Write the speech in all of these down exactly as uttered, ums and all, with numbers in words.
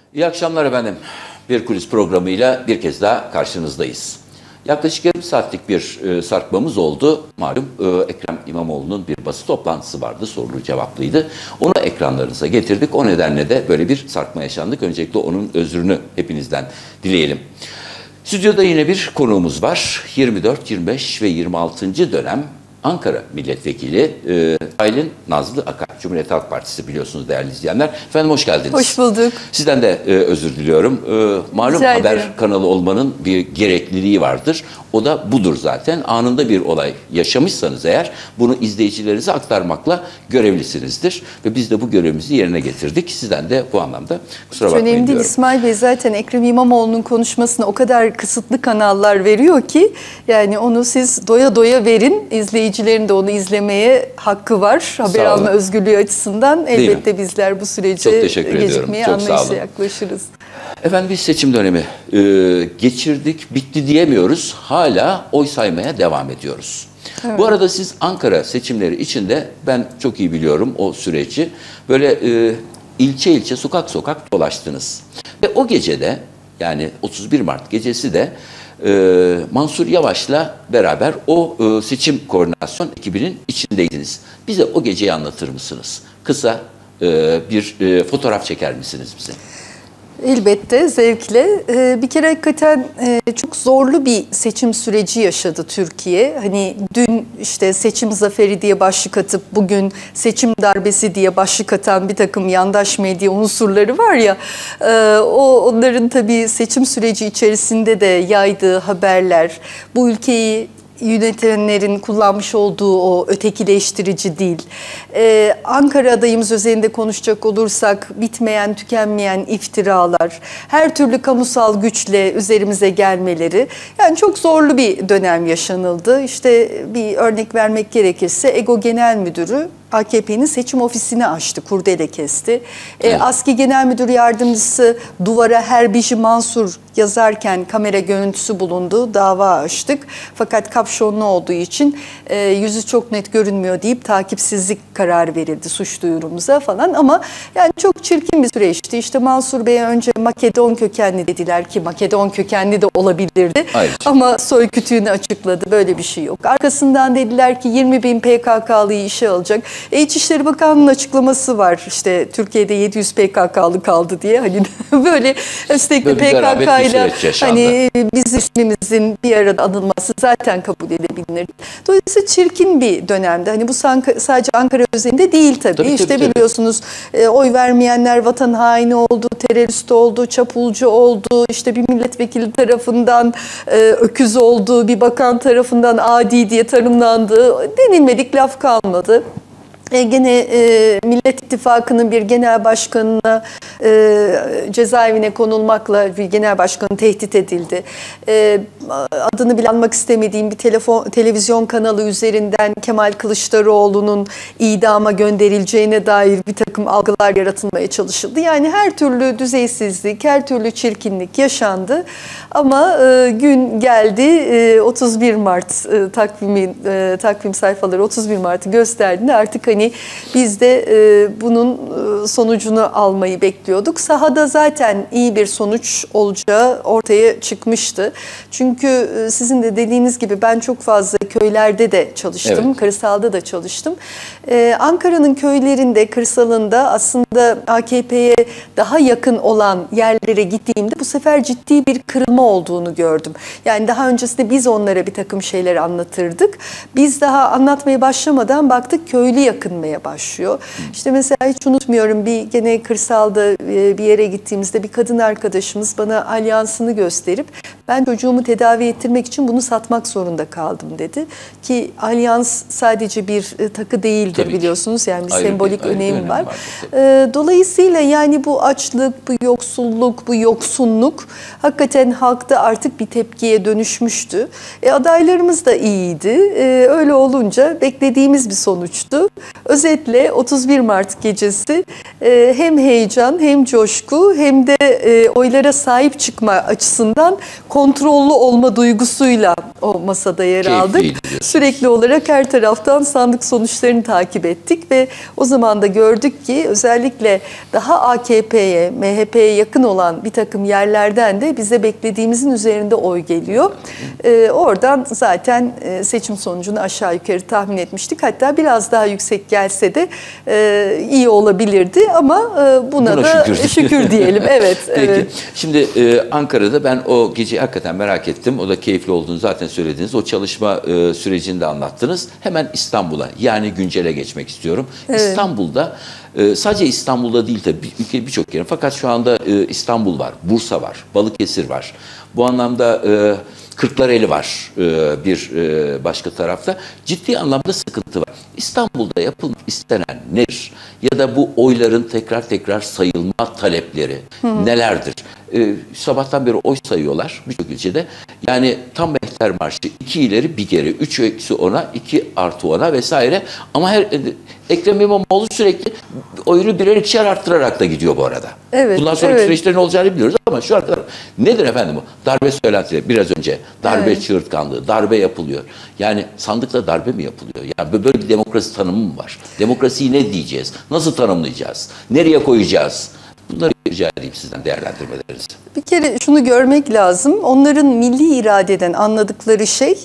İyi akşamlar efendim. Bir kulis programıyla bir kez daha karşınızdayız. Yaklaşık yarım saatlik bir e, sarkmamız oldu. Malum e, Ekrem İmamoğlu'nun bir basın toplantısı vardı, sorulu cevaplıydı. Onu ekranlarınıza getirdik. O nedenle de böyle bir sarkma yaşandık. Öncelikle onun özrünü hepinizden dileyelim. Stüdyoda yine bir konuğumuz var. yirmi dört, yirmi beş ve yirmi altıncı dönem Ankara Milletvekili e, Aylin Nazlı Akay, Cumhuriyet Halk Partisi, biliyorsunuz değerli izleyenler. Efendim hoş geldiniz. Hoş bulduk. Sizden de e, özür diliyorum. E, malum Rica haber ederim. kanalı olmanın bir gerekliliği vardır. O da budur zaten. Anında bir olay yaşamışsanız eğer bunu izleyicilerinize aktarmakla görevlisinizdir. Ve biz de bu görevimizi yerine getirdik. Sizden de bu anlamda kusura bakmayın önemli değil diyorum. İsmail Bey, zaten Ekrem İmamoğlu'nun konuşmasına o kadar kısıtlı kanallar veriyor ki yani onu siz doya doya verin. İzleyicilerin de onu izlemeye hakkı var. Haber alma özgürlüğü açısından elbette bizler bu sürece gecikmeye anlayışla yaklaşırız. Efendim biz seçim dönemi e, geçirdik, bitti diyemiyoruz. Hala oy saymaya devam ediyoruz. Evet. Bu arada siz Ankara seçimleri içinde, ben çok iyi biliyorum o süreci, böyle e, ilçe ilçe, sokak sokak dolaştınız. Ve o gecede, yani otuz bir Mart gecesi de e, Mansur Yavaş'la beraber o e, seçim koordinasyon ekibinin içindeydiniz. Bize o geceyi anlatır mısınız? Kısa e, bir e, fotoğraf çeker misiniz bize? Elbette, zevkle. Ee, bir kere hakikaten e, çok zorlu bir seçim süreci yaşadı Türkiye. Hani dün işte seçim zaferi diye başlık atıp bugün seçim darbesi diye başlık atan bir takım yandaş medya unsurları var ya, e, o onların tabii seçim süreci içerisinde de yaydığı haberler, bu ülkeyi yönetenlerin kullanmış olduğu o ötekileştirici dil, ee, Ankara adayımız üzerinde konuşacak olursak bitmeyen, tükenmeyen iftiralar, her türlü kamusal güçle üzerimize gelmeleri, yani çok zorlu bir dönem yaşanıldı. İşte bir örnek vermek gerekirse EGO Genel Müdürü A K P'nin seçim ofisini açtı, kurdele kesti. Evet. E, ASKİ Genel Müdür Yardımcısı duvara Herbiji Mansur yazarken kamera görüntüsü bulundu, dava açtık. Fakat kapşonlu olduğu için e, yüzü çok net görünmüyor deyip takipsizlik kararı verildi suç duyurumuza falan. Ama yani çok çirkin bir süreçti. İşte Mansur Bey'e önce Makedon kökenli dediler ki Makedon kökenli de olabilirdi. Hayır. Ama soy kütüğünü açıkladı, böyle bir şey yok. Arkasından dediler ki yirmi bin P K K'lıyı işe alacak. E, İçişleri Bakanlığı'nın açıklaması var. İşte Türkiye'de yedi yüz P K K'lı kaldı diye. Hani böyle üstelik P K K ile hani bizim ismimizin bir arada anılması zaten kabul edilebilir. Dolayısıyla çirkin bir dönemde. Hani bu sadece Ankara özelinde değil tabii. tabii işte tabii, biliyorsunuz e, oy vermeyenler vatan haini oldu, terörist oldu, çapulcu oldu. İşte bir milletvekili tarafından e, öküz oldu, bir bakan tarafından adi diye tanımlandı. Denilmedik laf kalmadı. E, gene e, Millet İttifakı'nın bir genel başkanına e, cezaevine konulmakla bir genel başkanı tehdit edildi. E, adını bile anmak istemediğim bir telefon, televizyon kanalı üzerinden Kemal Kılıçdaroğlu'nun idama gönderileceğine dair bir takım algılar yaratılmaya çalışıldı. Yani her türlü düzeysizlik, her türlü çirkinlik yaşandı. Ama e, gün geldi, e, otuz bir Mart e, takvimin e, takvim sayfaları otuz bir Mart'ı gösterdiğinde artık hani biz de e, bunun e, sonucunu almayı bekliyorduk. Sahada zaten iyi bir sonuç olacağı ortaya çıkmıştı. Çünkü e, sizin de dediğiniz gibi ben çok fazla köylerde de çalıştım, evet. Kırsalda da çalıştım. E, Ankara'nın köylerinde, kırsalında aslında A K P'ye daha yakın olan yerlere gittiğimde bu sefer ciddi bir kırılma olduğunu gördüm. Yani daha öncesinde biz onlara bir takım şeyler anlatırdık. Biz daha anlatmaya başlamadan baktık köylü yakınmaya başlıyor. İşte mesela hiç unutmuyorum, bir gene kırsalda bir yere gittiğimizde bir kadın arkadaşımız bana alyansını gösterip ben çocuğumu tedavi ettirmek için bunu satmak zorunda kaldım dedi. Ki alyans sadece bir takı değildir, tabii biliyorsunuz. Yani bir ayrı sembolik bir, önemi bir var. var Dolayısıyla yani bu açlık, bu yoksulluk, bu yoksunluk hakikaten halkta artık bir tepkiye dönüşmüştü. E, adaylarımız da iyiydi. E, öyle olunca beklediğimiz bir sonuçtu. Özetle otuz bir Mart gecesi e, hem heyecan hem coşku hem de e, oylara sahip çıkma açısından kontrollü olma duygusuyla o masada yer aldık. Sürekli olarak her taraftan sandık sonuçlarını takip ettik ve o zaman da gördük ki özellikle daha A K P'ye, M H P'ye yakın olan bir takım yerlerden de bize beklediğimizin üzerinde oy geliyor. Ee, oradan zaten seçim sonucunu aşağı yukarı tahmin etmiştik. Hatta biraz daha yüksek gelse de e, iyi olabilirdi ama e, buna, buna da şükür, şükür diyelim. Evet. Peki. Evet. Şimdi e, Ankara'da ben o geceyi hakikaten merak ettim. O da keyifli olduğunu zaten söylediniz. O çalışma e, sürecini de anlattınız. Hemen İstanbul'a, yani güncele geçmek istiyorum. Evet. İstanbul'da e, sadece İstanbul'da değil tabii ülke birçok yerin. Fakat şu anda e, İstanbul var, Bursa var, Balıkesir var. Bu anlamda e, Kırklareli var e, bir e, başka tarafta. Ciddi anlamda sıkıntı var. İstanbul'da yapılmak istenen nedir? Ya da bu oyların tekrar tekrar sayılma talepleri Hı. nelerdir? E, sabahtan beri oy sayıyorlar birçok ilçede. Yani tam Mehter Marşı iki ileri bir geri, üç eksi ona, iki artı ona vesaire. Ama her Ekrem İmamoğlu sürekli oyunu birer ikişer arttırarak da gidiyor bu arada. Evet, Bundan sonraki evet. süreçlerin olacağını biliyoruz ama şu an nedir efendim bu? Darbe söylentileri biraz önce, darbe evet. çığırtkanlığı, darbe yapılıyor. Yani sandıkla darbe mi yapılıyor? Yani böyle bir demokrasi tanımı mı var? Demokrasiyi ne diyeceğiz? Nasıl tanımlayacağız? Nereye koyacağız? Bunları rica edeyim sizden değerlendirmelerinizi. Bir kere şunu görmek lazım. Onların milli iradeden anladıkları şey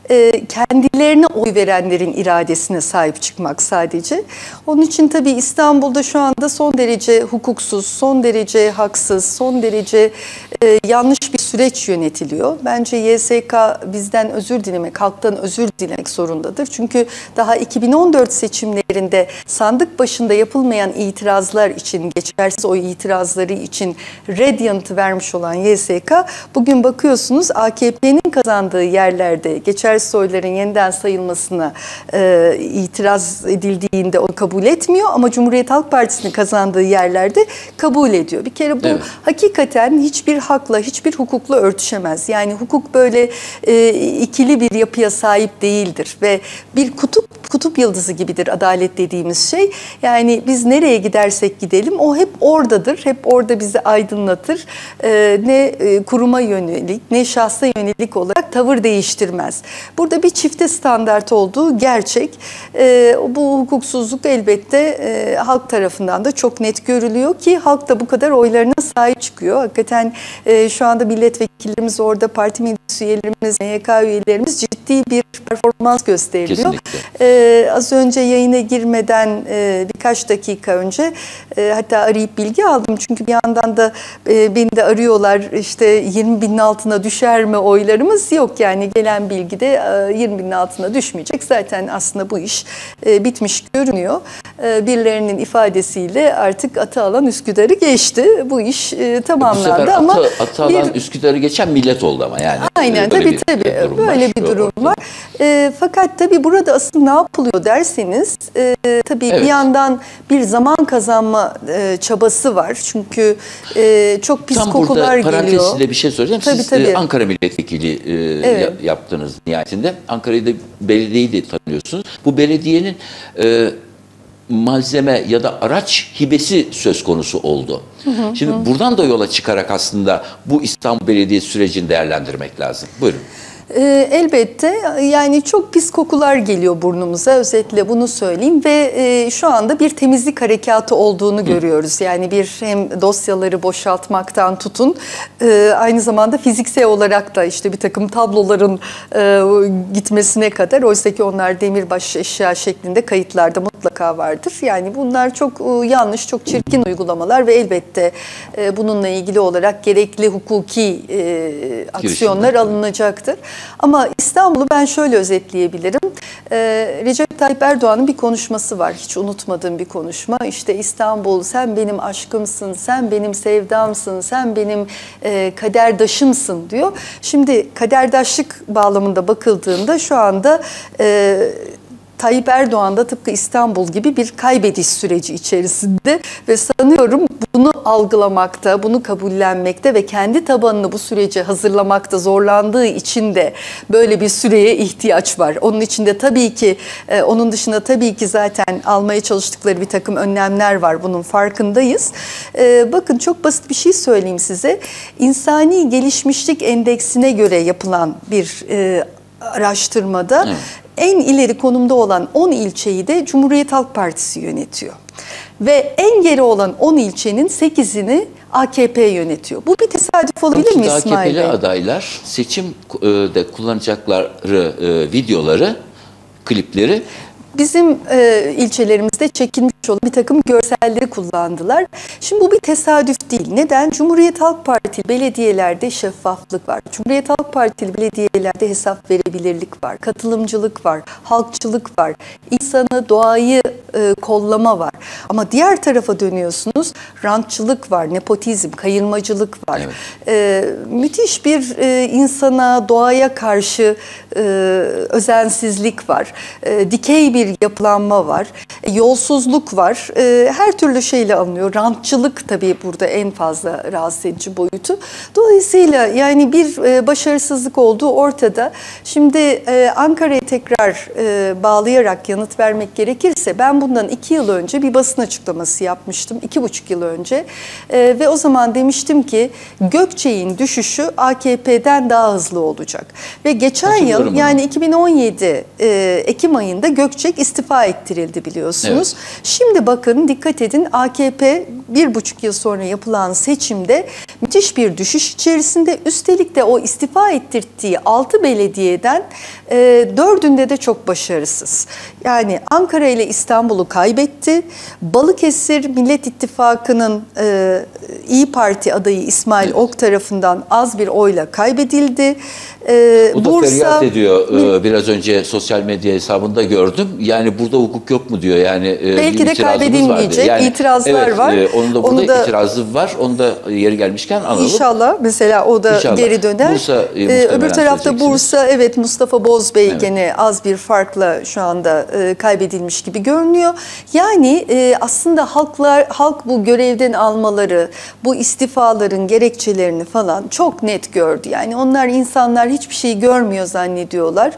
kendilerine oy verenlerin iradesine sahip çıkmak sadece. Onun için tabii İstanbul'da şu anda son derece hukuksuz, son derece haksız, son derece e, yanlış bir süreç yönetiliyor. Bence Y S K bizden özür dilemek, halktan özür dilemek zorundadır. Çünkü daha iki bin on dört seçimlerinde sandık başında yapılmayan itirazlar için, geçersiz oy itirazları için red yanıtı vermiş olan Y S K, bugün bakıyorsunuz A K P'nin kazandığı yerlerde geçersiz oyların yeniden sayılmasına e, itiraz edildiğinde onu kabul etmiyor ama Cumhuriyet Halk Partisi'nin kazandığı yerlerde kabul ediyor. Bir kere bu evet. hakikaten hiçbir hakla, hiçbir hukukla örtüşemez. Yani hukuk böyle e, ikili bir yapıya sahip değildir ve bir kutup kutup yıldızı gibidir adalet dediğimiz şey. Yani biz nereye gidersek gidelim o hep oradadır. Hep orada bizi aydınlatır. E, ne e, kuruma yönelik ne şahsa yönelik olarak tavır değiştirmez. Burada bir çifte standart olduğu gerçek. E, bu hukuksuzluk elbette e, halk tarafından da çok net görülüyor ki halk da bu kadar oylarına sahip çıkıyor. Hakikaten e, şu anda milletvekillerimiz orada, parti meclis üyelerimiz, M Y K üyelerimiz ciddi bir performans gösteriliyor. E, az önce yayına girmeden e, birkaç dakika önce e, hatta arayıp bilgi aldım. Çünkü bir yandan da e, beni de arıyorlar, işte yirmi binin altına düşer mi oylarımız? Yok yani gelen bilgi de yirmi binin altına düşmeyecek. Zaten aslında bu iş e, bitmiş görünüyor. E, birilerinin ifadesiyle artık atı alan Üsküdar'ı geçti. Bu iş e, tamamlandı ama atı, atı alan bir... Üsküdar'ı geçen millet oldu ama yani. Aynen tabii bir, tabii bir durum böyle var. bir durum var. E, fakat tabii burada asıl ne yapılıyor derseniz e, tabii evet. bir yandan bir zaman kazanma e, çabası var. Çünkü e, çok pis Tam kokular geliyor. Tam burada parantezle bir şey soracağım. Tabii, Siz tabii. E, Ankara milletvekili e, evet. yaptınız nihayetinde. Ankara'yı da belediyeyi de tanıyorsunuz. Bu belediyenin e, malzeme ya da araç hibesi söz konusu oldu. Hı hı, Şimdi hı. buradan da yola çıkarak aslında bu İstanbul Belediyesi sürecini değerlendirmek lazım. Buyurun. E, elbette yani çok pis kokular geliyor burnumuza, özetle bunu söyleyeyim ve e, şu anda bir temizlik harekatı olduğunu Hı. görüyoruz. Yani bir hem dosyaları boşaltmaktan tutun e, aynı zamanda fiziksel olarak da işte bir takım tabloların e, gitmesine kadar, oysa ki onlar demirbaş eşya şeklinde kayıtlarda mutlaka vardır. Yani bunlar çok e, yanlış, çok çirkin uygulamalar ve elbette e, bununla ilgili olarak gerekli hukuki e, aksiyonlar alınacaktır. Ama İstanbul'u ben şöyle özetleyebilirim. Ee, Recep Tayyip Erdoğan'ın bir konuşması var. Hiç unutmadığım bir konuşma. İşte İstanbul sen benim aşkımsın, sen benim sevdamsın, sen benim e, kaderdaşımsın diyor. Şimdi kaderdaşlık bağlamında bakıldığında şu anda... E, Tayyip Erdoğan da tıpkı İstanbul gibi bir kaybediş süreci içerisinde ve sanıyorum bunu algılamakta, bunu kabullenmekte ve kendi tabanını bu sürece hazırlamakta zorlandığı için de böyle bir süreye ihtiyaç var. Onun içinde tabii ki, e, onun dışında tabii ki zaten almaya çalıştıkları bir takım önlemler var. Bunun farkındayız. E, bakın çok basit bir şey söyleyeyim size. İnsani Gelişmişlik Endeksine göre yapılan bir e, araştırmada evet. en ileri konumda olan on ilçeyi de Cumhuriyet Halk Partisi yönetiyor. Ve en geri olan on ilçenin sekizini A K P yönetiyor. Bu bir tesadüf olabilir mi İsmail Bey? A K P'li adaylar seçimde kullanacakları e, videoları, klipleri bizim e, ilçelerimizde çekilmiş olan bir takım görselleri kullandılar. Şimdi bu bir tesadüf değil. Neden? Cumhuriyet Halk Partili belediyelerde şeffaflık var. Cumhuriyet Halk Partili belediyelerde hesap verebilirlik var. Katılımcılık var. Halkçılık var. İnsanı, doğayı e, kollama var. Ama diğer tarafa dönüyorsunuz. Rantçılık var. Nepotizm, kayırmacılık var. Evet. E, müthiş bir e, insana, doğaya karşı e, özensizlik var. E, dikey bir bir yapılanma var, yolsuzluk var, her türlü şeyle alınıyor. Rantçılık tabii burada en fazla rahatsız edici boyutu. Dolayısıyla yani bir başarısızlık olduğu ortada. Şimdi Ankara'ya tekrar bağlayarak yanıt vermek gerekirse ben bundan iki yıl önce bir basın açıklaması yapmıştım. iki buçuk yıl önce ve o zaman demiştim ki Gökçek'in düşüşü A K P'den daha hızlı olacak. Ve geçen yıl yani iki bin on yedi Ekim ayında Gökçek istifa ettirildi biliyorsunuz. Evet. Şimdi bakın dikkat edin A K P bir buçuk yıl sonra yapılan seçimde müthiş bir düşüş içerisinde. Üstelik de o istifa ettirdiği altı belediyeden e, dördünde de çok başarısız. Yani Ankara ile İstanbul'u kaybetti. Balıkesir Millet İttifakı'nın e, İyi Parti adayı İsmail evet. Ok tarafından az bir oyla kaybedildi. E, o da Bursa, feryat ediyor. Ee, biraz önce sosyal medya hesabında gördüm. Yani burada hukuk yok mu diyor. Yani e, belki de kaybedilmeyecek yani, itirazlar evet, var. E, onun da burada onu da, itirazı var. Onu da yeri gelmişken analım. İnşallah mesela o da İnşallah. geri döner. Bursa, e, ee, öbür tarafta Bursa evet Mustafa Bozbey evet. gene az bir farkla şu anda e, kaybedilmiş gibi görünüyor. Yani e, aslında halklar halk bu görevden almaları, bu istifaların gerekçelerini falan çok net gördü. Yani onlar insanlar hiçbir şey görmüyor zannediyorlar.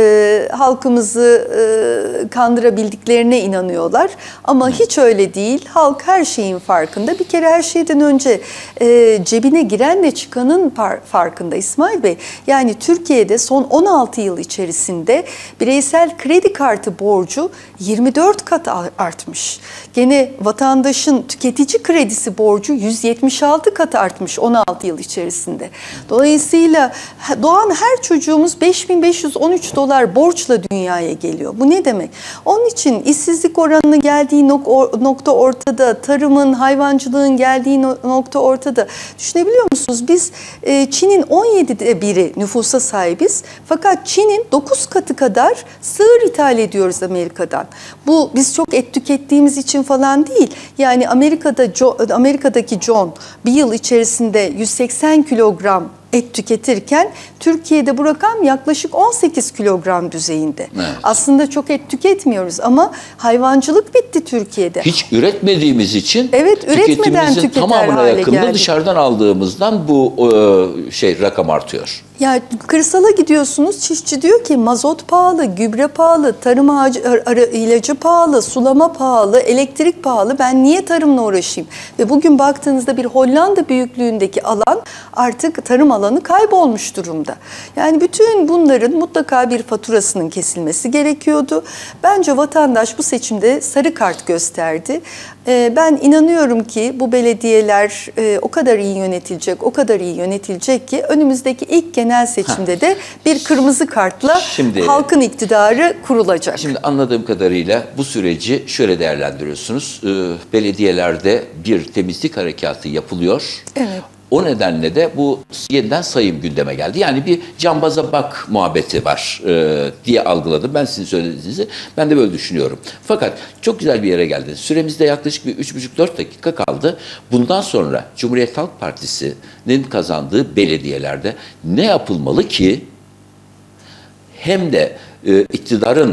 E, halkımızı e, kandırabildiklerine inanıyorlar. Ama hiç öyle değil. Halk her şeyin farkında. Bir kere her şeyden önce e, cebine girenle çıkanın farkında İsmail Bey. Yani Türkiye'de son on altı yıl içerisinde bireysel kredi kartı borcu yirmi dört kat artmış. Gene vatandaşın tüketici kredisi borcu yüz yetmiş altı kat artmış on altı yıl içerisinde. Dolayısıyla doğan her çocuğumuz beş bin beş yüz on üç dolar borçla dünyaya geliyor. Bu ne demek? Onun için işsizlik oranının geldiği nokta ortada, tarımın, hayvancılığın geldiği nokta ortada. Düşünebiliyor musunuz? Biz Çin'in on yedide biri nüfusa sahibiz. Fakat Çin'in dokuz katı kadar sığır ithal ediyoruz Amerika'dan. Bu biz çok et tükettiğimiz için falan değil. Yani Amerika'da Amerika'daki John bir yıl içerisinde yüz seksen kilogram et tüketirken Türkiye'de bu rakam yaklaşık on sekiz kilogram düzeyinde. Evet. Aslında çok et tüketmiyoruz ama hayvancılık bitti Türkiye'de. Hiç üretmediğimiz için evet, üretmeden tamamına yakında dışarıdan aldığımızdan bu e, şey rakam artıyor. Ya kırsala gidiyorsunuz, çiftçi diyor ki mazot pahalı, gübre pahalı, tarım ağacı, ilacı pahalı, sulama pahalı, elektrik pahalı. Ben niye tarımla uğraşayım? Ve bugün baktığınızda bir Hollanda büyüklüğündeki alan artık tarım alanı kaybolmuş durumda. Yani bütün bunların mutlaka bir faturasının kesilmesi gerekiyordu. Bence vatandaş bu seçimde sarı kart gösterdi. Ben inanıyorum ki bu belediyeler o kadar iyi yönetilecek, o kadar iyi yönetilecek ki önümüzdeki ilk genel seçimde ha. de bir kırmızı kartla şimdi, halkın iktidarı kurulacak. Şimdi anladığım kadarıyla bu süreci şöyle değerlendiriyorsunuz. Belediyelerde bir temizlik harekatı yapılıyor. Evet. O nedenle de bu yeniden sayım gündeme geldi. Yani bir cambaza bak muhabbeti var e, diye algıladım. Ben sizin söylediğinizi, ben de böyle düşünüyorum. Fakat çok güzel bir yere geldi. Süremizde yaklaşık bir üç buçuk dört dakika kaldı. Bundan sonra Cumhuriyet Halk Partisi'nin kazandığı belediyelerde ne yapılmalı ki hem de e, iktidarın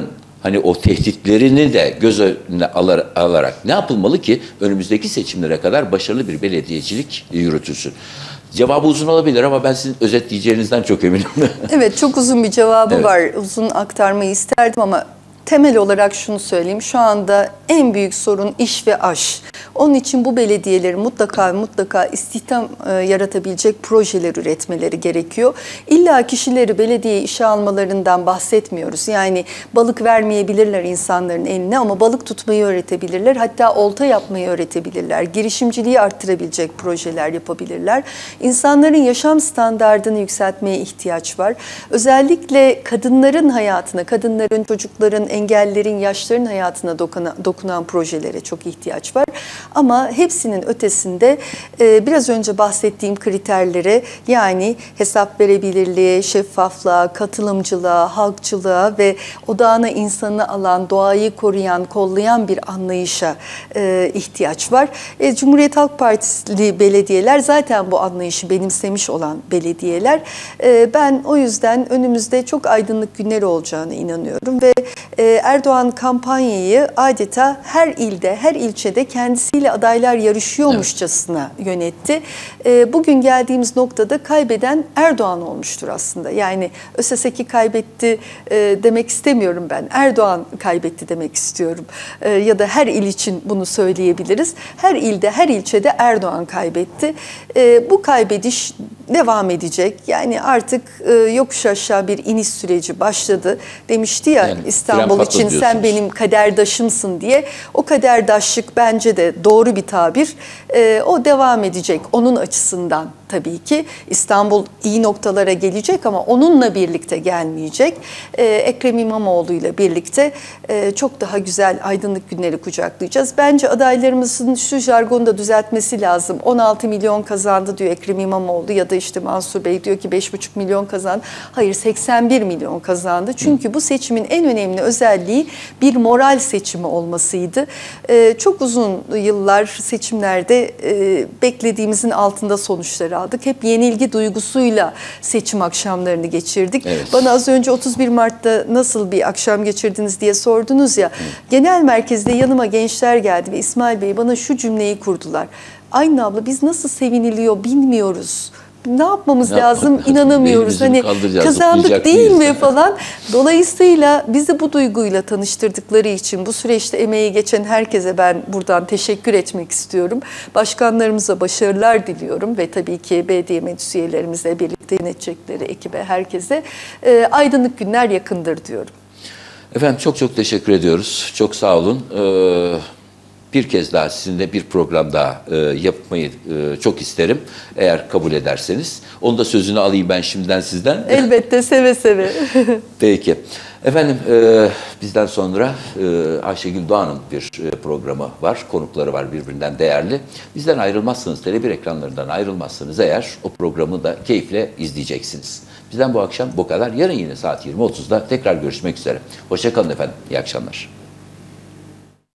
hani o tehditlerini de göz önüne alar, alarak ne yapılmalı ki önümüzdeki seçimlere kadar başarılı bir belediyecilik yürütülsün? Cevabı uzun olabilir ama ben sizin özetleyeceğinizden çok eminim. Evet, çok uzun bir cevabı Evet. var. Uzun aktarmayı isterdim ama temel olarak şunu söyleyeyim. Şu anda en büyük sorun iş ve aş. Onun için bu belediyelerin mutlaka mutlaka istihdam e, yaratabilecek projeler üretmeleri gerekiyor. İlla kişileri belediyeye işe almalarından bahsetmiyoruz. Yani balık vermeyebilirler insanların eline ama balık tutmayı öğretebilirler. Hatta olta yapmayı öğretebilirler. Girişimciliği arttırabilecek projeler yapabilirler. İnsanların yaşam standardını yükseltmeye ihtiyaç var. Özellikle kadınların hayatına, kadınların, çocukların, engellerin, yaşlıların hayatına dokunan, dokunan projelere çok ihtiyaç var. Ama hepsinin ötesinde e, biraz önce bahsettiğim kriterlere, yani hesap verebilirliğe, şeffaflığa, katılımcılığa, halkçılığa ve odağına insanı alan, doğayı koruyan, kollayan bir anlayışa e, ihtiyaç var. E, Cumhuriyet Halk Partili belediyeler zaten bu anlayışı benimsemiş olan belediyeler. E, ben o yüzden önümüzde çok aydınlık günler olacağına inanıyorum ve e, Erdoğan kampanyayı adeta her ilde, her ilçede kendisiyle adaylar yarışıyormuşçasına evet. yönetti. E, bugün geldiğimiz noktada kaybeden Erdoğan olmuştur aslında. Yani ÖSSEK'i kaybetti e, demek istemiyorum ben. Erdoğan kaybetti demek istiyorum. E, ya da her il için bunu söyleyebiliriz. Her ilde, her ilçede Erdoğan kaybetti. E, bu kaybediş devam edecek. Yani artık e, yokuş aşağı bir iniş süreci başladı. Demişti ya yani, İstanbul için sen benim kaderdaşımsın diye. O kaderdaşlık bence de doğru bir tabir. E, o devam edecek onun açısından tabii ki. İstanbul iyi noktalara gelecek ama onunla birlikte gelmeyecek. E, Ekrem İmamoğlu ile birlikte e, çok daha güzel aydınlık günleri kucaklayacağız. Bence adaylarımızın şu jargonu da düzeltmesi lazım. on altı milyon kazandı diyor Ekrem İmamoğlu ya da işte Mansur Bey diyor ki beş buçuk milyon kazandı. Hayır, seksen bir milyon kazandı. Çünkü bu seçimin en önemli özelliği bir moral seçimi olmasıydı. Ee, çok uzun yıllar seçimlerde e, beklediğimizin altında sonuçları aldık. Hep yenilgi duygusuyla seçim akşamlarını geçirdik. Evet. Bana az önce otuz bir Mart'ta nasıl bir akşam geçirdiniz diye sordunuz ya. Evet. Genel merkezde yanıma gençler geldi ve İsmail Bey bana şu cümleyi kurdular. Aynı abla biz nasıl seviniliyor bilmiyoruz. Ne yapmamız ne lazım yapalım? İnanamıyoruz. Hani kazandık değil mi falan. Dolayısıyla bizi bu duyguyla tanıştırdıkları için bu süreçte emeği geçen herkese ben buradan teşekkür etmek istiyorum. Başkanlarımıza başarılar diliyorum ve tabii ki belediye meclis üyelerimizle birlikte yönetecekleri ekibe, herkese e, aydınlık günler yakındır diyorum. Efendim çok çok teşekkür ediyoruz. Çok sağ olun. Ee, Bir kez daha sizinle bir program daha e, yapmayı e, çok isterim. Eğer kabul ederseniz. Onu da sözünü alayım ben şimdiden sizden. Elbette, seve seve. Peki. Efendim e, bizden sonra e, Ayşegül Doğan'ın bir e, programı var. Konukları var birbirinden değerli. Bizden ayrılmazsınız, Tele bir ekranlarından ayrılmazsınız eğer o programı da keyifle izleyeceksiniz. Bizden bu akşam bu kadar. Yarın yine saat yirmi otuzda tekrar görüşmek üzere. Hoşça kalın efendim. İyi akşamlar.